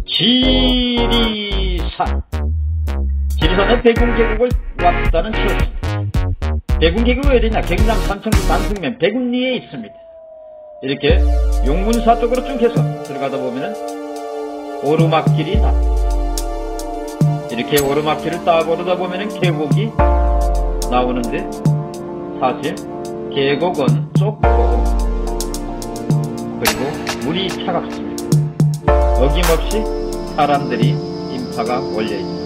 지리산. 지리산에 백운계곡을 왔다는 추억입니다. 백운계곡이 어디냐? 경남 산청군 단승면 백운리에 있습니다. 이렇게 용문사 쪽으로 쭉 해서 들어가다 보면은 오르막길이 나옵니다. 이렇게 오르막길을 딱 오르다 보면은 계곡이 나오는데, 사실 계곡은 좁고 그리고 물이 차갑습니다. 어김없이 사람들이 인파가 몰려있습니다.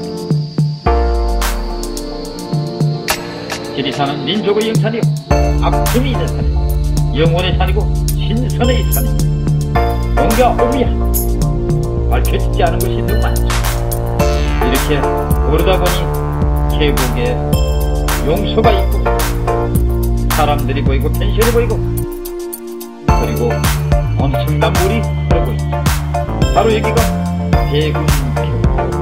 지리산은 민족의 영산이요, 아픔이 있는 산이요, 영혼의 산이고 신선의 산이요. 뭔가 오야 밝혀지지 않은 것이 너무 많죠. 이렇게 오르다 보니 계곡에 용소가 있고 사람들이 보이고 펜션이 보이고 그리고 엄청난 물이 흐르고 있습니다. 바로 여기가 백운계곡.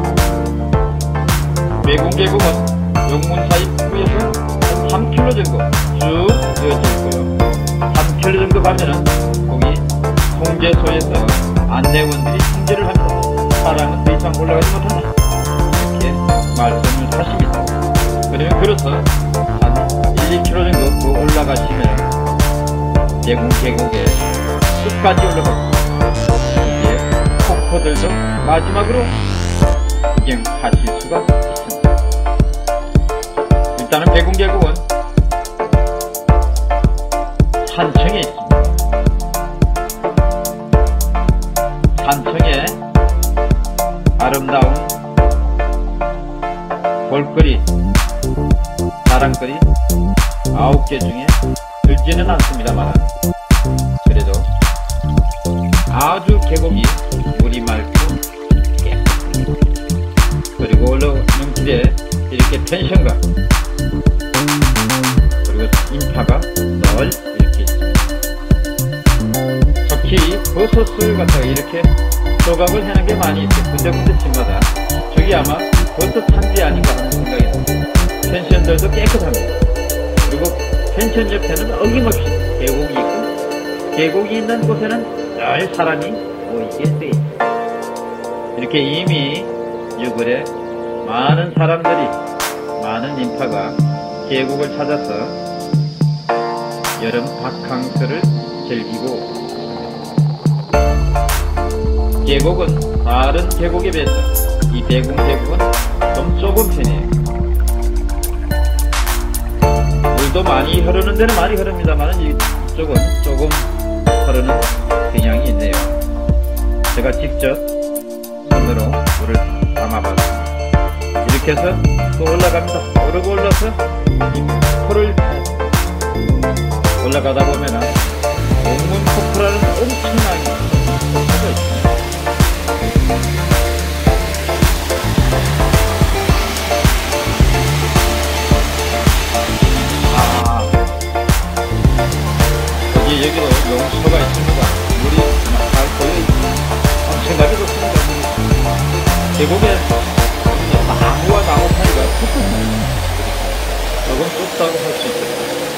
백운계곡은 용문사 입구에서 3km 정도 쭉 이어져 있고요. 3km 정도 가면은 거기 통제소에서 안내원들이 통제를 합니다. 사람은 더 이상 올라가지 못한다, 이렇게 말씀을 하십니다. 그러면 걸어서 한 1-2km 정도 더 올라가시면 백운계곡에 끝까지 올라가고, 이제 폭포들도 마지막으로 구경하실 수가 있습니다. 일단은 백운계곡은 산청에 있습니다. 산청에 아름다운 볼거리, 자랑거리 9개 중에 들지는 않습니다만, 그래도 아주 계곡이 물이 맑고 깨끗합니다. 그리고 올라오는 길에 이렇게 펜션과 그리고 인파가 널 이렇게 있습니다. 특히 버섯을 갖다가 이렇게 조각을 해놓은 게 많이 있어요. 군데군데 집마다. 저기 아마 버섯 산지 아닌가 하는 생각이 듭니다. 펜션들도 깨끗합니다. 그리고 펜션 옆에는 어김없이 계곡이 있고, 계곡이 있는 곳에는 늘 사람이 모이게 돼 있어요. 이렇게 이미 6월에 많은 사람들이, 많은 인파가 계곡을 찾아서 여름 바캉스를 즐기고 있습니다. 계곡은 다른 계곡에 비해서 이 백운계곡은 좀 좁은 편이에요. 물도 많이 흐르는 데는 많이 흐릅니다만 이쪽은 조금 흐르는 경향이 있네요. 제가 직접 손으로 물을 담아봤습니다. 이렇게 해서 또 올라갑니다. 오르고 올라서 이 폭포를 올라가다 보면은 용문폭포라는 엄청난 폭포가 있습니다. 여기도 용소가 있습니다. 물이 잘 보여있습니다. 엄청나게 좋습니다. 계곡에 나무와 나무 사이가 깊습니다. 조금 좁다고 할 수 있습니다.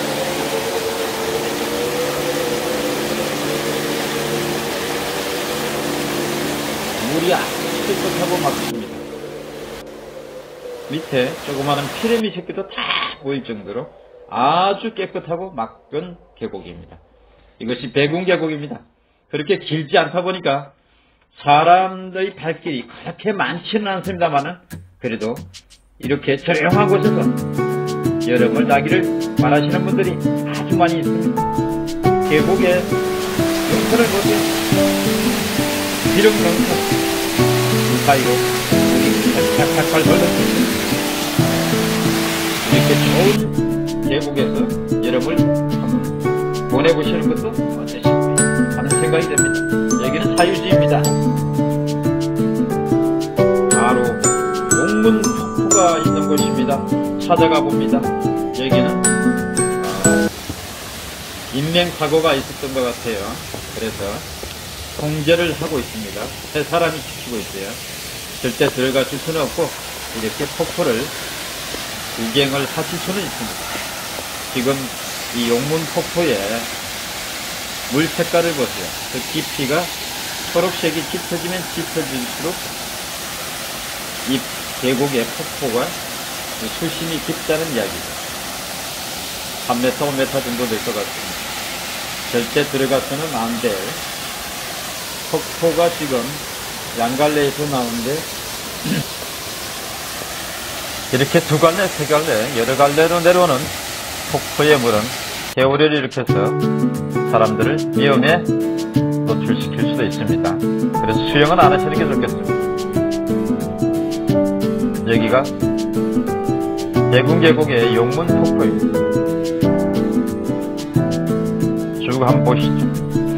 물이 아주 깨끗하고 맑습니다. 밑에 조그마한 피레미 새끼도 다 보일 정도로 아주 깨끗하고 맑은 계곡입니다. 이것이 백운계곡입니다. 그렇게 길지 않다 보니까 사람들의 발길이 그렇게 많지는 않습니다만은, 그래도 이렇게 조용한 곳에서 여름을 나기를 바라시는 분들이 아주 많이 있습니다. 계곡에 용서를 보세요. 비룡용서 그 사이로 물이 팔팔팔 흘렀습니다. 이렇게 좋은 계곡에서 여름을 보내보시는 것도 어떠십니까 하는 생각이 듭니다. 여기는 사유지입니다. 바로 용문폭포가 있는 곳입니다. 찾아가 봅니다. 여기는 인명사고가 있었던 것 같아요. 그래서 통제를 하고 있습니다. 세 사람이 지키고 있어요. 절대 들어가실 수는 없고 이렇게 폭포를 구경을 하실 수는 있습니다. 지금 이 용문폭포의 물 색깔을 보세요. 그 깊이가 초록색이 짙어지면 짙어질수록 이 계곡의 폭포가 수심이 깊다는 이야기죠. 3m, 5m 정도 될 것 같습니다. 절대 들어가서는 안 될 폭포가 지금 양갈래에서 나오는데 이렇게 두 갈래, 세 갈래, 여러 갈래로 내려오는 폭포의 물은 개울을 일으켜서 사람들을 위험에 노출시킬 수도 있습니다. 그래서 수영은 안 하시는 게 좋겠습니다. 여기가 대궁계곡의 용문 폭포입니다. 쭉 한번 보시죠.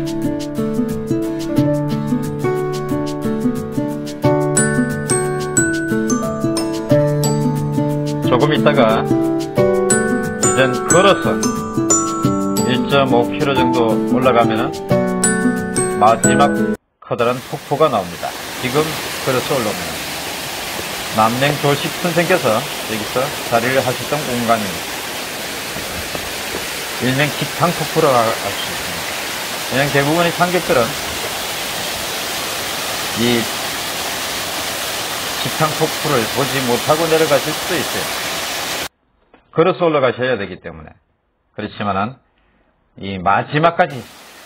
조금 있다가 이젠 걸어서 1.5km 정도 올라가면은 마지막 커다란 폭포가 나옵니다. 지금 걸어서 올라옵니다. 남냉조식 선생께서 여기서 자리를 하셨던 공간입니다. 일명 직탕폭포라고 할 수 있습니다. 왜냐하면 대부분의 관객들은 이 직탕폭포를 보지 못하고 내려가실 수도 있어요. 걸어서 올라가셔야 되기 때문에. 그렇지만은 이 마지막까지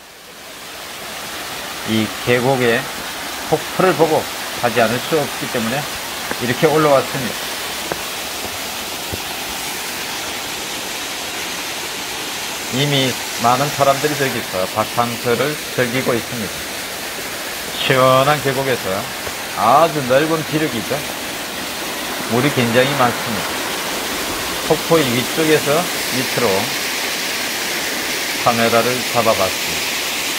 이 계곡의 폭포를 보고 가지 않을 수 없기 때문에 이렇게 올라왔습니다. 이미 많은 사람들이 저기서 바캉스를 즐기고 있습니다. 시원한 계곡에서 아주 넓은 비력이죠. 물이 굉장히 많습니다. 폭포의 위쪽에서 밑으로 카메라를 잡아봤습니다.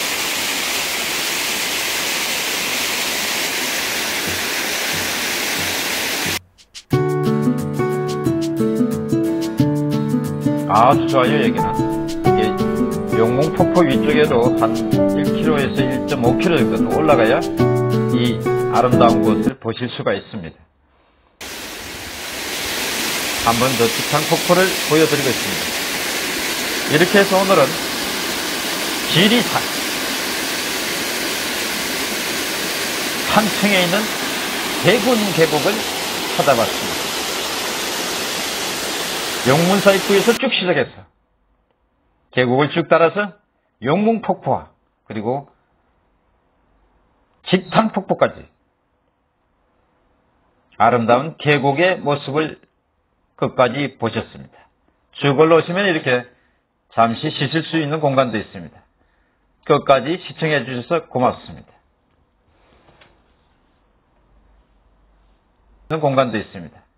아주 좋아요. 여기는 이게 용문폭포 위쪽에도 한 1km에서 1.5km 정도 올라가야 이 아름다운 곳을 보실 수가 있습니다. 한 번 더 직탕폭포를 보여드리고 있습니다. 이렇게 해서 오늘은 지리산 산층에 있는 대군계곡을 찾아봤습니다. 용문사 입구에서 쭉 시작해서 계곡을 쭉 따라서 용문폭포와 그리고 직탕폭포까지 아름다운 계곡의 모습을 끝까지 보셨습니다. 쭉 올라오시면 이렇게 잠시 쉬실 수 있는 공간도 있습니다. 끝까지 시청해 주셔서 고맙습니다. 공간도 있습니다.